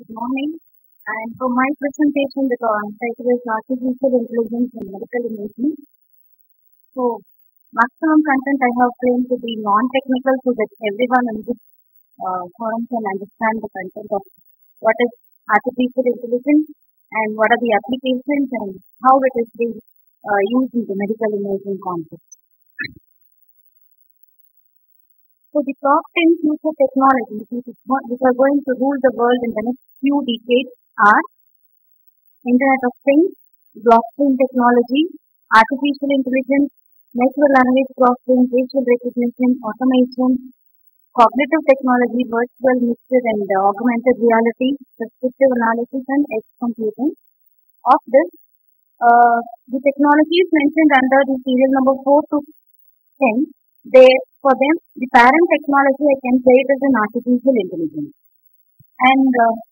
Good morning. And for my presentation, the title is Artificial Intelligence in Medical Imaging. So, maximum content I have claimed to be non-technical so that everyone in this forum can understand the content of what is artificial intelligence and what are the applications and how it is being used in the medical imaging context. So, the top 10 future technologies which are going to rule the world in the next few decades are Internet of Things, blockchain technology, artificial intelligence, natural language processing, facial recognition, automation, cognitive technology, virtual, mixed and augmented reality, prescriptive analysis, and edge computing. Of this, the technologies mentioned under the serial number 4 to 10, they for them the parent technology I can say it is an artificial intelligence. And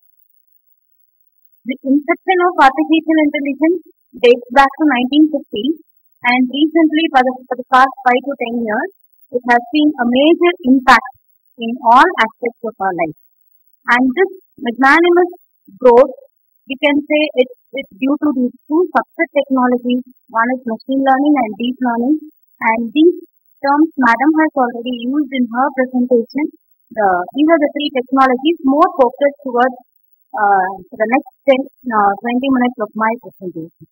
the inception of artificial intelligence dates back to 1950s, and recently, for the past 5 to 10 years, it has seen a major impact in all aspects of our life. And this magnanimous growth, we can say it's due to these two subset technologies. One is machine learning and deep learning, and these terms Madam has already used in her presentation. These are the three technologies more focused towards the next 20 minutes of my presentation.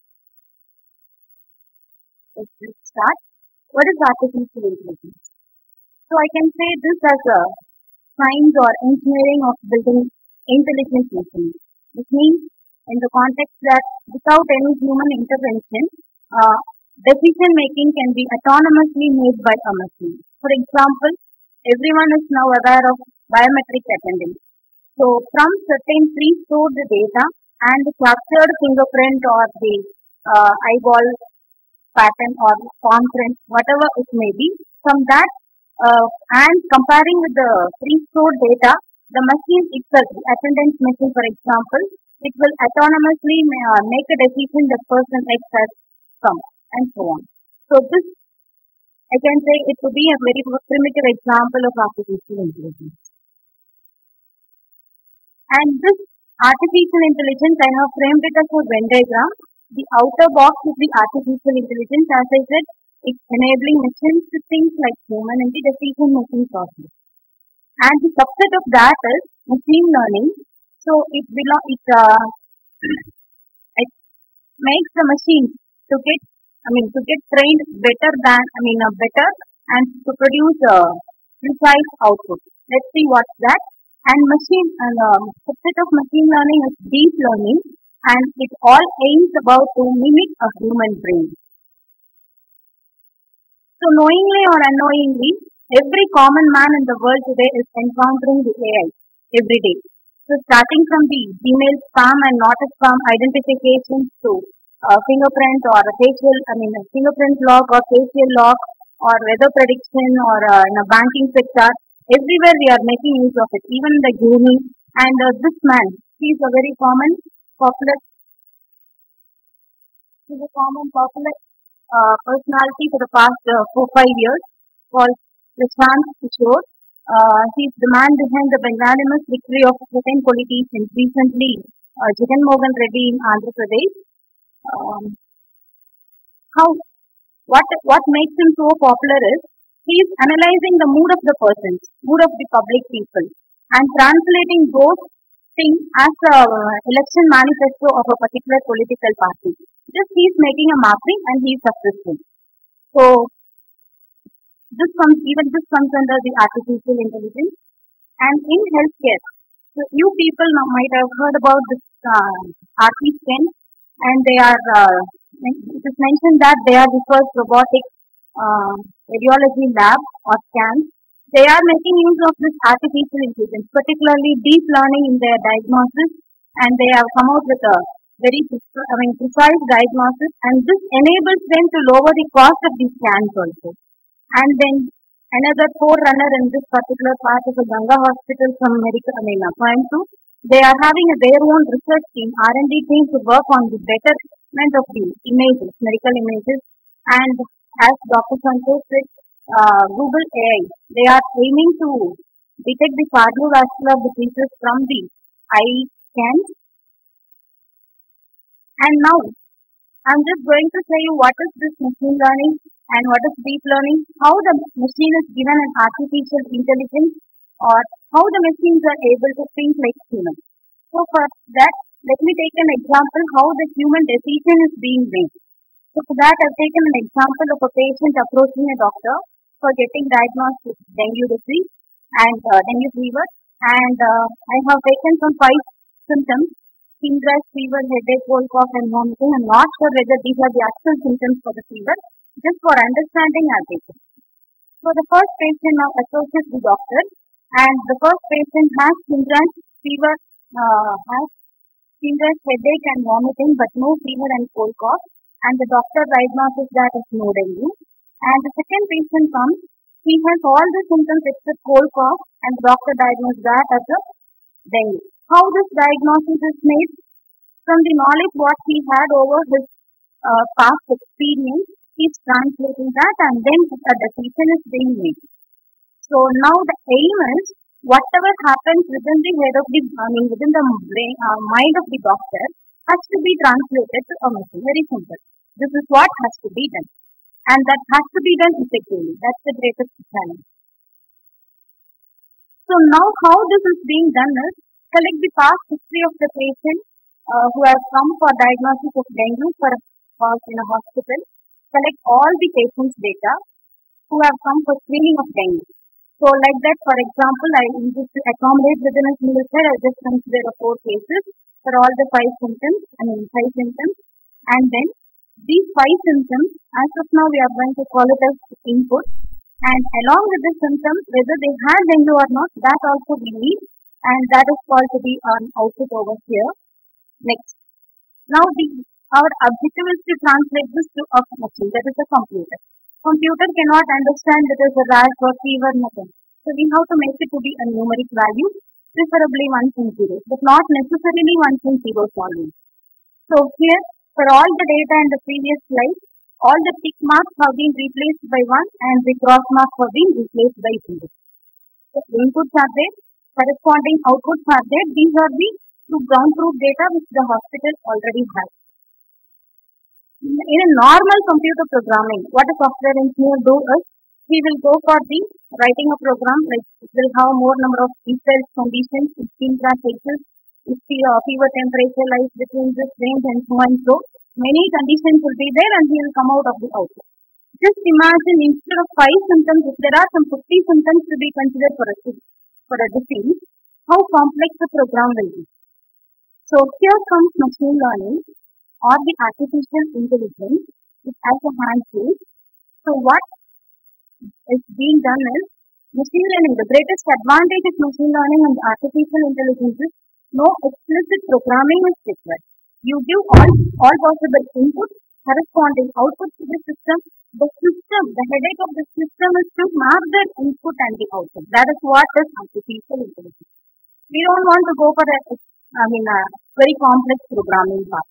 Let's start. What is artificial intelligence? So I can say this as a science or engineering of building intelligent machines, which means in the context that without any human intervention, uh, decision making can be autonomously made by a machine. For example, everyone is now aware of biometric attendance. So from certain pre-stored data and the captured fingerprint or the eyeball pattern or palm print, whatever it may be, from that and comparing with the pre-stored data, the machine itself, the attendance machine for example, it will autonomously make a decision that person X has come and so on. So this I can say it would be a very primitive example of artificial intelligence. And this artificial intelligence, I have framed it as a Venn diagram. The outer box is the artificial intelligence. As I said, it's enabling machines to think like human in the decision making process. And the subset of that is machine learning. So it makes the machines to get trained better than better and to produce a precise output. Let's see what's that. And subset of machine learning is deep learning, and it all aims about to mimic a human brain. So knowingly or unknowingly, every common man in the world today is encountering the AI every day. So starting from the Gmail spam and not a spam identifications to fingerprint or a fingerprint lock or facial lock or weather prediction or in a banking sector, everywhere we are making use of it. Even in the gaming. And this man, he is a very popular, he's a popular personality for the past 4 5 years called Prashant Kishore. He's the man behind the magnanimous victory of certain politicians recently, Jagan Mohan Reddy in Andhra Pradesh. Um, how what makes him so popular is he is analyzing the mood of the persons, mood of the public people, and translating those things as a election manifesto of a particular political party. Just he is making a mapping and he is successful. So this comes under the artificial intelligence and in healthcare. So you people now might have heard about this RT scan, and they are it is mentioned that they are the first robotic uh, radiology lab or scans. They are making use of this artificial intelligence, particularly deep learning in their diagnosis, and they have come out with a precise diagnosis, and this enables them to lower the cost of these scans also. And then another forerunner in this particular part is the Ganga Hospital from Coimbatore. They are having their own research team, R&D team to work on the betterment of the images, medical images. And as Dr. Santosh said, Google AI, they are aiming to detect the cardiovascular diseases from the I can. And now I'm just going to tell you what is this machine learning and what is deep learning, how the machine is given an artificial intelligence, or how the machines are able to think like humans. So for that, let me take an example how the human decision is being made. So for that, I've taken an example of a patient approaching a doctor for getting diagnosed with dengue disease and dengue fever. And I have taken some five symptoms: skin rash, fever, headache, cold, cough, and vomiting. I'm not sure whether these are the actual symptoms for the fever. Just for understanding, I'll take it. So the first patient now approaches the doctor, and the first patient has skin rash, fever, has skin rash, headache, and vomiting, but no fever and cold cough. And the doctor diagnoses that as no dengue. And the second patient comes, he has all the symptoms except cold cough, and the doctor diagnoses that as a dengue. How this diagnosis is made? From the knowledge what he had over his past experience, he's translating that, and then a decision is being made. So now the aim is whatever happens within the head of the, within the brain, mind of the doctor has to be translated to a machine. Very simple. This is what has to be done, and that has to be done effectively. That's the greatest challenge. So now how this is being done is collect the past history of the patient who has come for diagnosis of dengue for in a hospital. Collect all the patient's data who have come for screening of dengue. So like that, for example, I just to accommodate within a single cell, I just consider four cases for all the five symptoms, and then these five symptoms, as of now, we are going to call it as input, and along with the symptoms, whether they had dengue or not, that also we need, and that is called to be an output over here. Next, now our objective is to translate this to a machine, that is a computer. Computer cannot understand that is a rash or fever, nothing. So we have to make it to be a numeric value, preferably ones and zeros, but not necessarily ones and zeros always. So here, for all the data in the previous slide, all the tick marks have been replaced by 1 and the cross marks have been replaced by 0. So inputs are there, corresponding outputs are there. These are the ground truth data which the hospital already has. In a normal computer programming, what a software engineer do is, he will go for the writing a program, like it will have more number of detailed conditions, if skin rash exists, if the fever temperature lies between this range and so and so. Many conditions will be there and he will come out of the output. Just imagine instead of 5 symptoms, if there are some 50 symptoms to be considered for a disease, how complex the program will be. So here comes machine learning or the artificial intelligence, which has a handshake. So what is being done is machine learning. The greatest advantage of machine learning and artificial intelligence is no explicit programming is required. You give all possible inputs, corresponding outputs to the system. The headache of the system is to map the input and the output. That is what is artificial intelligence. We don't want to go for a very complex programming part.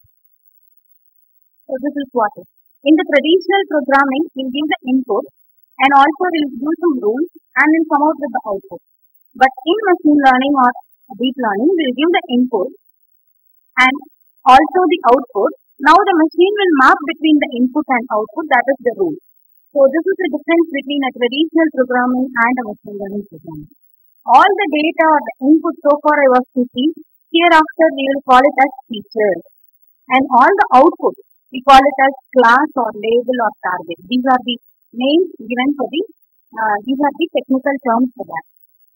So this is what is. In the traditional programming, we'll give the input and also we'll use some rules and we'll come out with the output. But in machine learning or deep learning, we'll give the input and also the output. Now the machine will map between the input and output, that is the rule. So this is the difference between a traditional programming and a machine learning programming. All the data or the input so far I was speaking, hereafter we will call it as features. And all the output, we call it as class or label or target. These are the names given for these are the technical terms for that.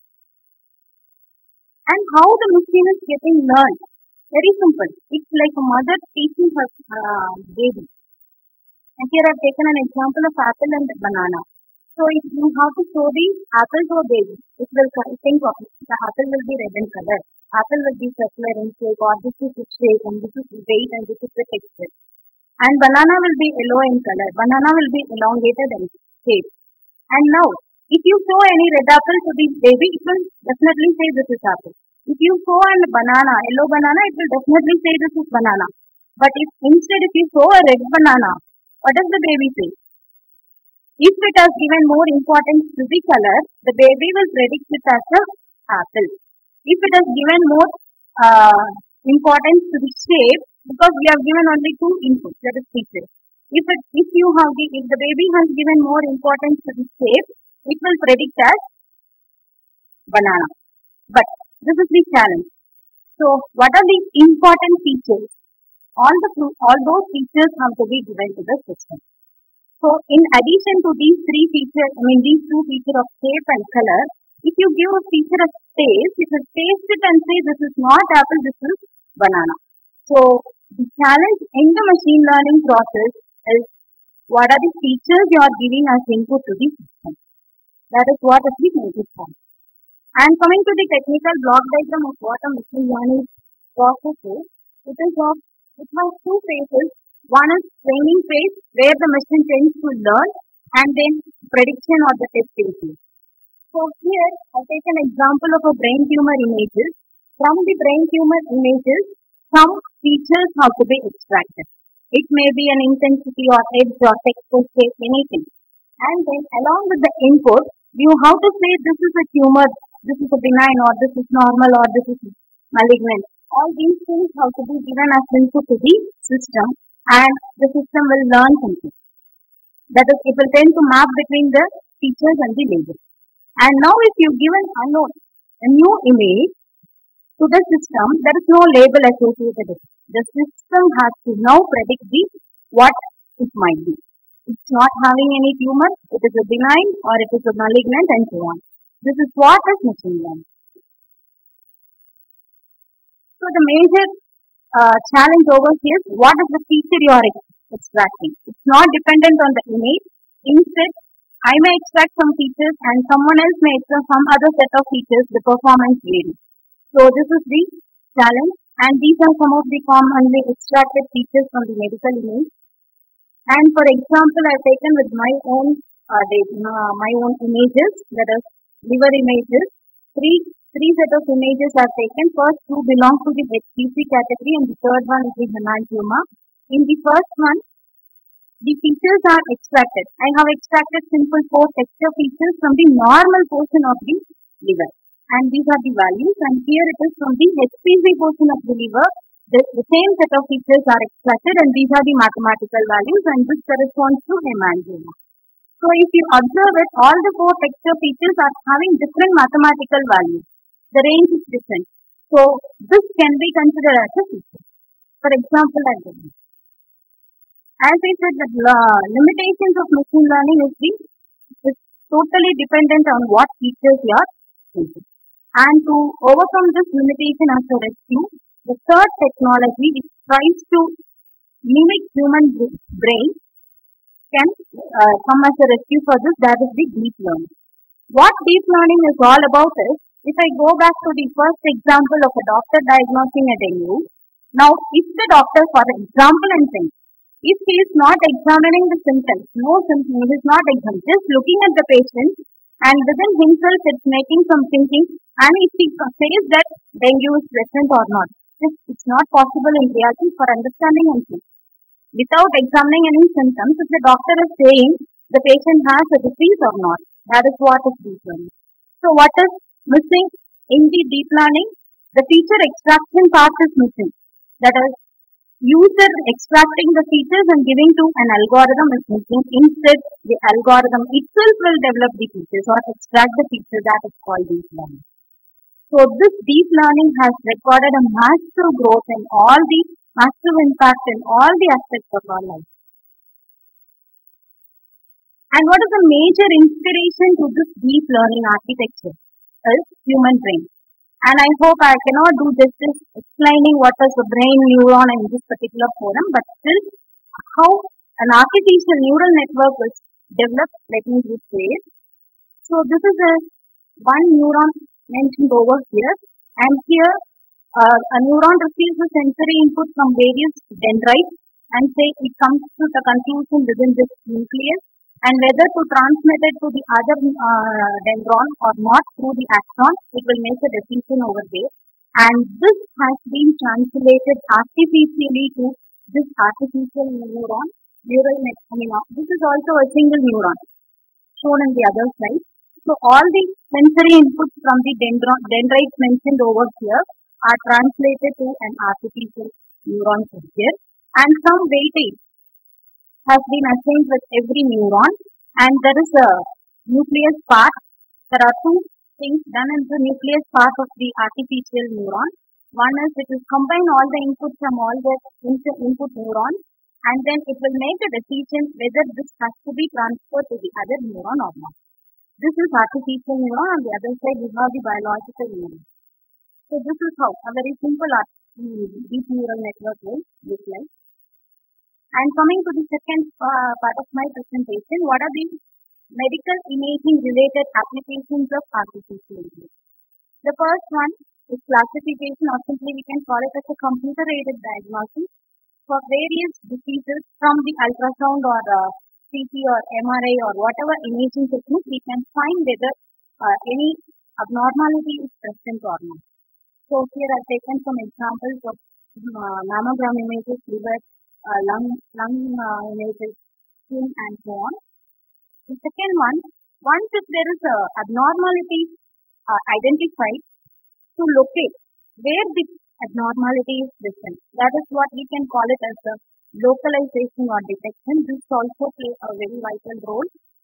And how the machine is getting learned? Very simple. It's like a mother teaching her baby. And here I've taken an example of apple and banana. So if you have to show the apple to a baby, it will think of it. The apple will be red in color. Apple will be circular in shape, or this is its shape, and this is the weight, and this is the texture. And banana will be yellow in color. Banana will be elongated in shape. And now, if you show any red apple to the baby, it will definitely say this is apple. If you show a banana, yellow banana, it will definitely say this is banana. But if you show a red banana, what does the baby say? If it has given more importance to the color, the baby will predict it as an apple. If it has given more uh, importance to the shape because we have given only two inputs, that is features. If the baby has given more importance to the shape, it will predict as banana. But this is the challenge. So, what are the important features? All those features have to be given to the system. So, in addition to these three features, these two features of shape and color, if you give a feature of taste, if you taste it and say this is not apple, this is banana. So, the challenge in the machine learning process is what are the features you are giving as input to the system. That is what is the major point. And coming to the technical block diagram of what a machine learning process is, it has two phases. One is training phase where the machine tends to learn, and then prediction or the test phase. So here I take an example of a brain tumor images. From the brain tumor images, some features have to be extracted. It may be an intensity or edge or texture shape, anything. And then along with the input, you have to say this is a tumor, this is a benign, or this is normal, or this is malignant. All these things have to be given as input to the system, and the system will learn something. That is, it will tend to map between the features and the label. And now if you give an unknown, a new image to the system, there is no label associated with it. The system has to now predict what it might be. It's not having any tumor, it is a benign or it is a malignant and so on. This is what is machine learning. So the major challenge over here is what is the feature you are extracting. It's not dependent on the image. Instead, I may extract some features and someone else may extract some other set of features. The performance varies. So this is the challenge, and these are some of the commonly extracted features from the medical image. And for example, I've taken with my own images, that is liver images. Three set of images are taken. First two belong to the HPC category, and the third one is the hemangioma. In the first one, the features are extracted. I have extracted simple 4 texture features from the normal portion of the liver. And these are the values. And here it is from the HPC portion of the liver. The same set of features are extracted, and these are the mathematical values, and this corresponds to hemangioma. So if you observe it, all the 4 texture features are having different mathematical values. The range is different. So this can be considered as a feature. For example, as I said, the limitations of machine learning is totally dependent on what features you are choosing. And to overcome this limitation as a rescue, the third technology which tries to mimic human brain can come as a rescue for this, that is the deep learning. What deep learning is all about is, if I go back to the first example of a doctor diagnosing a dengue, now if the doctor, for example, I'm saying, if he is not examining the symptoms, no symptoms, he is not examining, just looking at the patient and within himself it's making some thinking, and if he says that dengue is present or not, it's not possible in reality for understanding anything. Without examining any symptoms, if the doctor is saying the patient has a disease or not, that is what is deep learning. So what is missing in the deep learning? The feature extraction part is missing. That is, user extracting the features and giving to an algorithm is missing. Instead, the algorithm itself will develop the features or extract the features. That is called deep learning. So this deep learning has recorded a massive growth in all the massive impact in all the aspects of our life. And what is the major inspiration to this deep learning architecture? Is human brain. And I hope I cannot do justice explaining what is the brain neuron in this particular forum, but still how an artificial neural network was developed, let me just say it. So this is one neuron mentioned over here, and here a neuron receives the sensory input from various dendrites and say it comes to the conclusion within this nucleus, and whether to transmit it to the other dendron or not through the axon, it will make a decision over there. And this has been translated artificially to this artificial neuron, neural net. This is also a single neuron shown in the other slide. So all the sensory inputs from the dendrites mentioned over here are translated to an artificial neuron here, and some weightage has been assigned with every neuron, and there is a nucleus part. There are two things done in the nucleus part of the artificial neuron. One is it will combine all the input from all the input neurons, and then it will make a decision whether this has to be transferred to the other neuron or not. This is artificial neuron. On the other side, we have the biological neuron. So this is how a very simple deep neural network will look like. And coming to the second part of my presentation, what are the medical imaging related applications of artificial intelligence? The first one is classification, or simply we can call it as a computer aided diagnosis for various diseases from the ultrasound or CT or MRI or whatever imaging technique, we can find whether any abnormality is present or not. So here I've taken some examples of mammogram images, liver, lung images, skin, and so on. The second one, once if there is a abnormality identified, to locate where the abnormality is present. That is what we can call it as the localization or detection. This also plays a very vital role.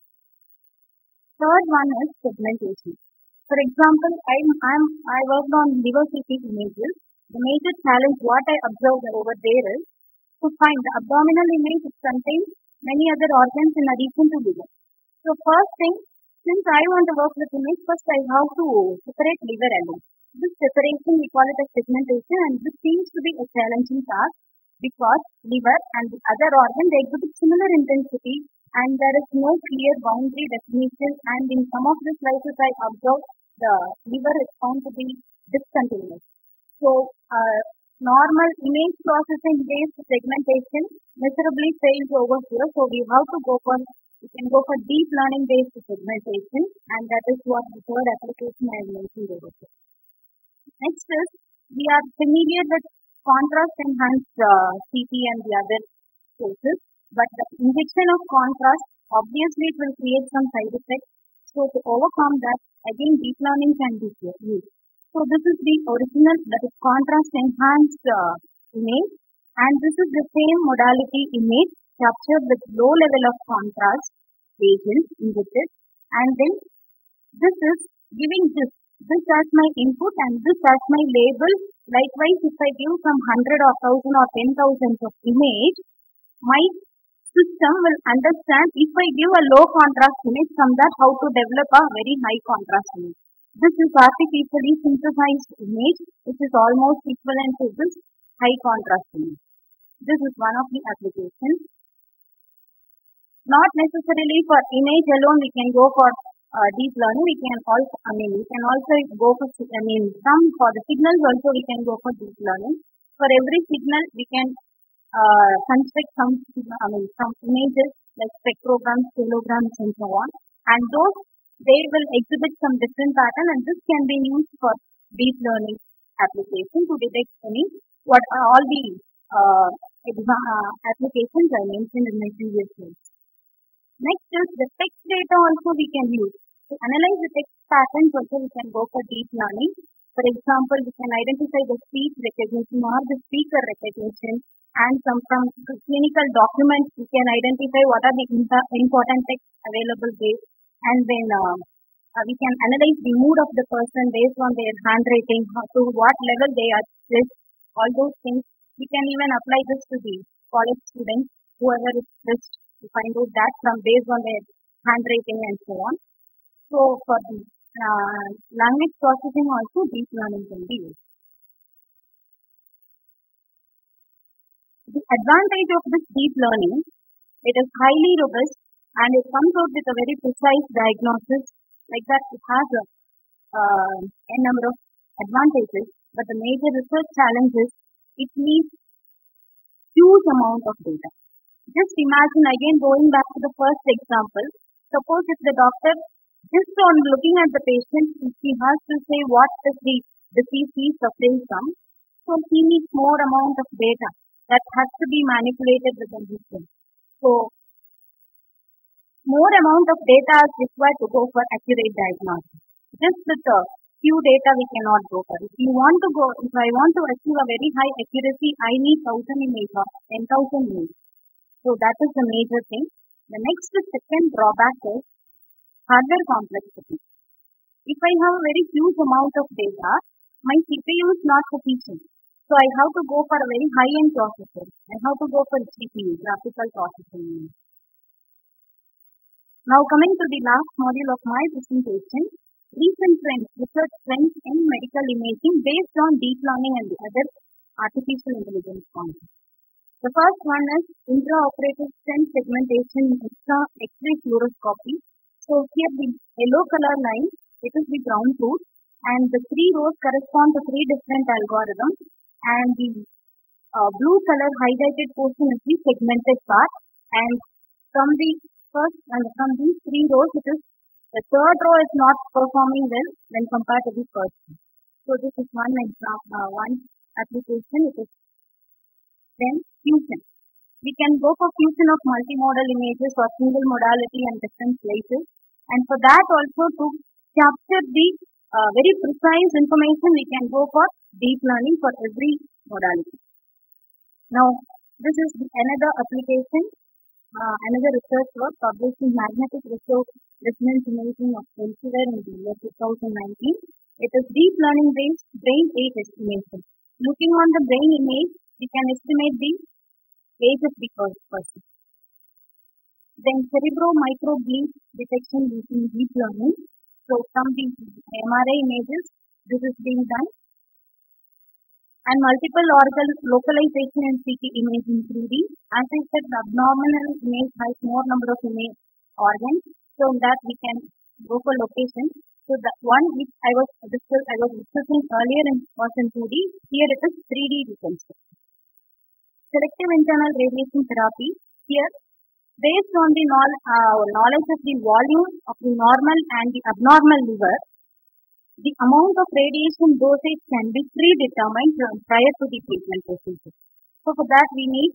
Third one is segmentation. For example, I worked on liver CT images. The major challenge what I observed over there is to find the abdominal image which contains many other organs in addition to liver. So first thing, since I want to work with image, first I have to separate liver alone. This separation we call it as segmentation, and this seems to be a challenging task because liver and the other organ they exhibit similar intensity and there is no clear boundary definition, and in some of the slices I observed the liver is found to be discontinuous. So normal image processing based segmentation miserably fails over here, so we have to go for can go for deep learning based segmentation, and that is what the third application I mentioned over here. Next is we are familiar with contrast enhanced CT and the other sources, but the injection of contrast obviously it will create some side effects. So to overcome that, again deep learning can be used. So this is the original, that is contrast enhanced image, and this is the same modality image captured with low level of contrast agent injected, and then this is giving this as my input and this as my label. Likewise, if I give some 100 or 1000 or 10,000 of image, my system will understand if I give a low contrast image from that how to develop a very high contrast image. This is artificially synthesized image which is almost equivalent to this high contrast image. This is one of the applications. Not necessarily for image alone we can go for deep learning. We can also go for some for the signals also we can go for deep learning. For every signal we can construct some images like spectrograms, kilograms, and so on, and those they will exhibit some different pattern, and this can be used for deep learning application to detect what are all the applications I mentioned in my previous slide. Next is the text data also we can use. To analyze the text patterns also we can go for deep learning. For example, we can identify the speech recognition or the speaker recognition, and from clinical documents we can identify what are the important texts available there, and then we can analyze the mood of the person based on their handwriting, to what level they are stressed, all those things. We can even apply this to the college students, whoever is stressed, to find out that from based on their handwriting and so on. So for the language processing also deep learning can be used. The advantage of this deep learning, it is highly robust and it comes out with a very precise diagnosis. Like that, it has a number of advantages, but the major research challenge is it needs huge amount of data. Just imagine again going back to the first example. Suppose if the doctor just on looking at the patient, if he has to say what is the disease he is suffering from, so he needs more amount of data that has to be manipulated within the system. So more amount of data is required to go for accurate diagnosis. Just with few data we cannot go for. If I want to achieve a very high accuracy, I need 1000 image or 10,000 image. So that is the major thing. The next second drawback is hardware complexity. If I have a very huge amount of data, my CPU is not sufficient. So I have to go for a very high-end processor. I have to go for GPU, graphical processing unit. Now coming to the last module of my presentation, recent trends, research trends in medical imaging based on deep learning and the other artificial intelligence concepts. The first one is intraoperative stent segmentation X-ray fluoroscopy. So here the yellow color line, it is the ground truth, and the three rows correspond to three different algorithms, and the blue color highlighted portion is the segmented part, and from the first and from these three rows, it is the third row is not performing well when compared to the first one. So this is one example, one application. It is then fusion. We can go for fusion of multimodal images or single modality and different places. And for that also to capture the very precise information, we can go for deep learning for every modality. Now, this is another application, another research work published in Magnetic Resonance Imaging of Elsevier in the year 2019. It is deep learning based brain age estimation. Looking on the brain image, we can estimate the age of the person. Then cerebro-microbleed detection using deep learning. So from the MRI images, this is being done. And multiple organ localization in CT image in 3D. As I said, the abnormal image has more number of image organs. So in that we can go for location. So the one which I was discussing earlier was in 2D. Here it is 3D reconstruction. Selective internal radiation therapy. Here, based on the knowledge of the volume of the normal and the abnormal liver, the amount of radiation dosage can be predetermined prior to the treatment procedure. So for that we need,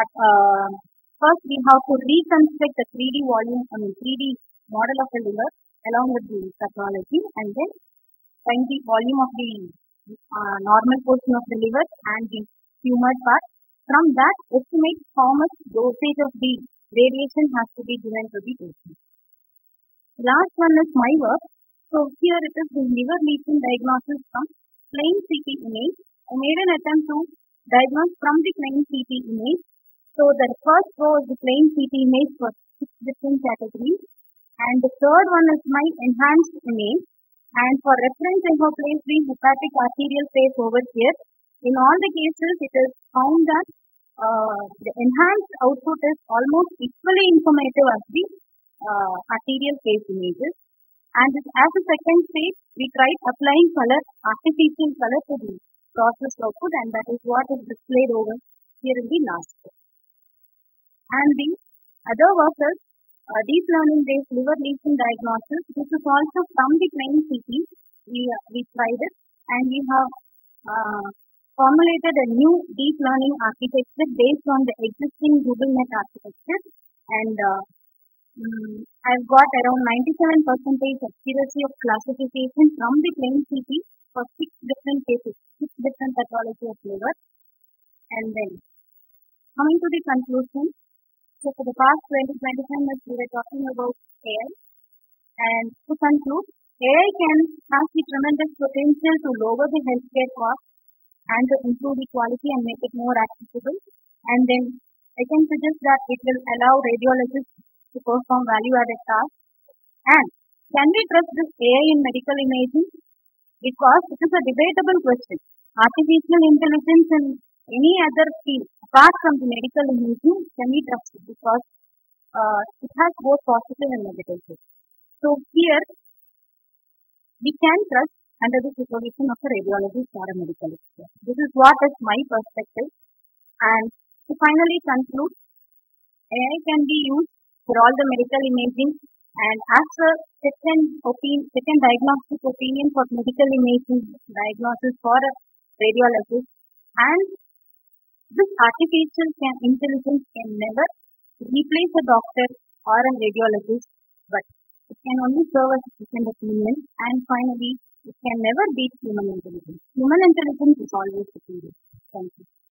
first we have to reconstruct the 3D volume, 3D model of the liver along with the pathology, and then find the volume of the normal portion of the liver and the tumored part. From that, estimate how much dosage of the radiation has to be given to the patient. Last one is my work. So here it is the liver lesion diagnosis from plain CT image. I made an attempt to diagnose from the plain CT image. So the first row is the plain CT image for 6 different categories, and the third one is my enhanced image. And for reference, I have placed the hepatic arterial phase over here. In all the cases, it is found that the enhanced output is almost equally informative as the arterial phase images. And as a second stage, we tried applying color, artificial color to the process output, and that is what is displayed over here in the last step. And the other work is deep learning based liver lesion diagnosis. This is also from the plain CT. We tried it, and we have formulated a new deep learning architecture based on the existing Google Net architecture, and I've got around 97% accuracy of classification from the plain CT for 6 different cases, 6 different pathology of liver. And then coming to the conclusion, so for the past 20-25 minutes we were talking about AI, and to conclude, AI has the tremendous potential to lower the healthcare cost and to improve the quality and make it more accessible. And then I can suggest that it will allow radiologists to perform value-added tasks. And can we trust this AI in medical imaging? Because it is a debatable question. Artificial intelligence in any other field apart from the medical imaging, can we trust it? Because it has both positive and negative sides. So here we can trust under the supervision of a radiologist or a medical expert. This is what is my perspective. And to finally conclude, AI can be used for all the medical imaging, and as a second diagnostic opinion for medical imaging diagnosis for a radiologist. And this artificial intelligence can never replace a doctor or a radiologist, but it can only serve as a second opinion. And finally, It can never beat human intelligence. Human intelligence is always superior. Thank you.